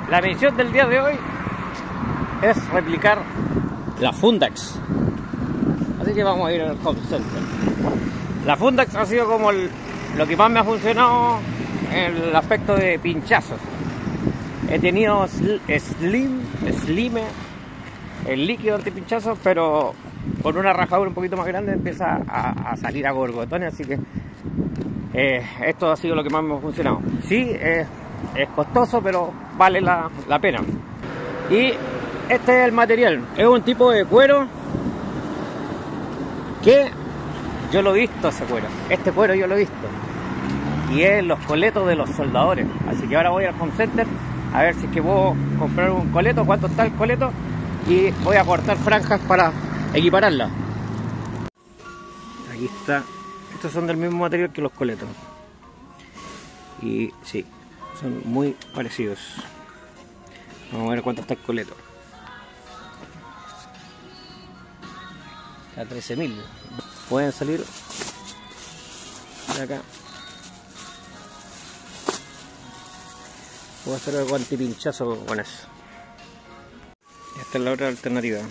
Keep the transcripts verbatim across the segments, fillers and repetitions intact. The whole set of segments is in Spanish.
La misión del día de hoy es replicar la Fundax. Así que vamos a ir al Home Center. La Fundax ha sido como el, lo que más me ha funcionado en el aspecto de pinchazos. He tenido slim, slime, el líquido antipinchazo, pero con una rajadura un poquito más grande empieza a, a salir a borbotones, así que eh, esto ha sido lo que más me ha funcionado. Sí, eh, es costoso, pero vale la, la pena. Y este es el material, es un tipo de cuero que yo lo he visto, ese cuero, este cuero yo lo he visto, y es los coletos de los soldadores. Así que ahora voy al Home Center a ver si es que puedo comprar un coleto, cuánto está el coleto, y voy a cortar franjas para equipararla. Aquí está, estos son del mismo material que los coletos, y sí, son muy parecidos. Vamos a ver cuánto está el coleto. A trece mil. Pueden salir de acá. Puedo hacer algo antipinchazo con eso. Esta es la otra alternativa,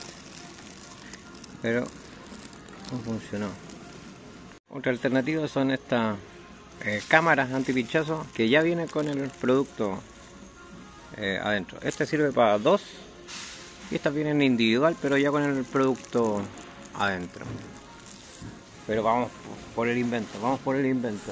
pero no funcionó. Otra alternativa son estas eh, cámaras antipinchazo que ya vienen con el producto eh, adentro. Este sirve para dos y estas vienen individual, pero ya con el producto adentro. Pero vamos por el invento, vamos por el invento.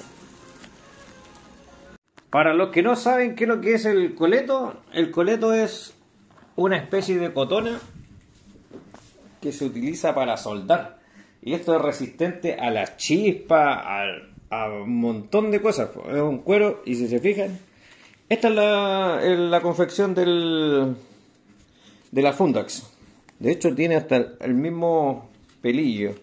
Para los que no saben qué es lo que es el coleto, el coleto es una especie de cotona que se utiliza para soldar. Y esto es resistente a la chispa, a, a un montón de cosas. Es un cuero, y si se fijan, esta es la, la confección del, de la Fundax. De hecho tiene hasta el, el mismo pelillo.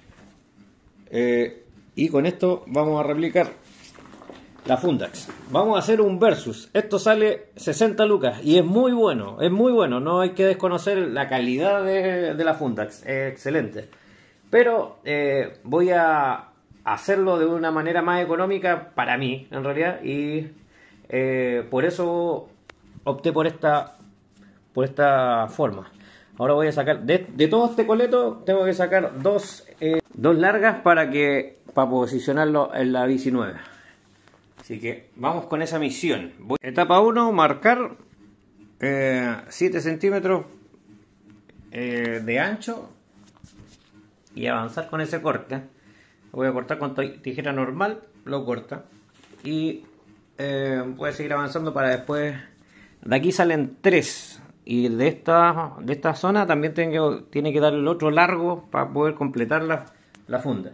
Eh, y con esto vamos a replicar la Fundax. Vamos a hacer un versus. Esto sale sesenta lucas y es muy bueno, es muy bueno. No hay que desconocer la calidad de, de la Fundax, es excelente. Pero eh, voy a hacerlo de una manera más económica para mí, en realidad, y eh, por eso opté por esta, por esta forma. Ahora voy a sacar, de, de todo este coleto, tengo que sacar dos, eh, dos largas para que para posicionarlo en la bici nueva. Así que vamos con esa misión. Voy, etapa uno, marcar eh, siete centímetros eh, de ancho y avanzar con ese corte. Voy a cortar con tijera normal, lo corta. Y eh, voy a seguir avanzando para después. De aquí salen tres. Y de esta, de esta zona también tengo, tiene que dar el otro largo para poder completar la, la funda.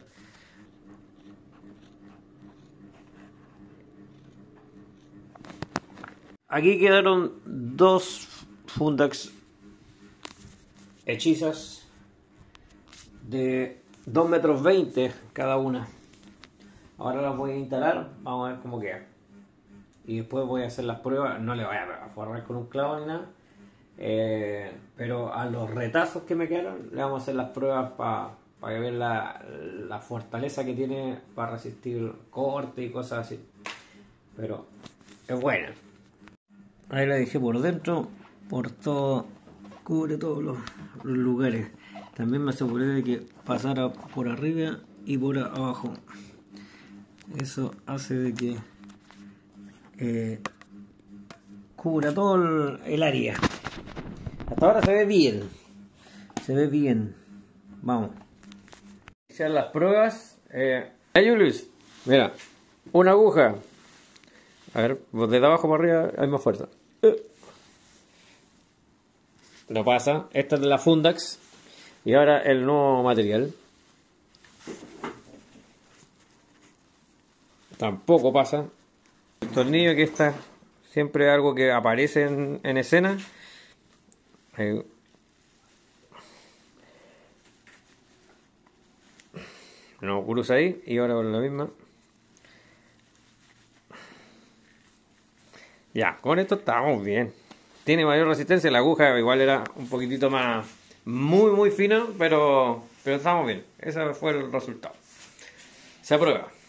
Aquí quedaron dos Fundax hechizas de dos metros veinte cada una. Ahora las voy a instalar, vamos a ver cómo queda. Y después voy a hacer las pruebas. No le voy a forrar con un clavo ni nada. Eh, pero a los retazos que me quedaron le vamos a hacer las pruebas para pa ver la, la fortaleza que tiene para resistir corte y cosas así. Pero es buena. Ahí la dejé por dentro, por todo, cubre todos los, los lugares. También me aseguré de que pasara por arriba y por abajo. Eso hace de que eh, cubra todo el, el área. Hasta ahora se ve bien. Se ve bien. Vamos. Iniciar las pruebas. Eh, hey Julius, mira, una aguja. A ver, desde abajo para arriba hay más fuerza. Lo pasa. Esta es de la Fundax. Y ahora el nuevo material. Tampoco pasa. El tornillo, que está siempre algo que aparece en, en escena. Ahí. No cruza ahí. Y ahora con la misma. Ya, con esto estamos bien. Tiene mayor resistencia. La aguja igual era un poquitito más, muy muy fina, pero, pero estamos bien. Ese fue el resultado. Se aprueba.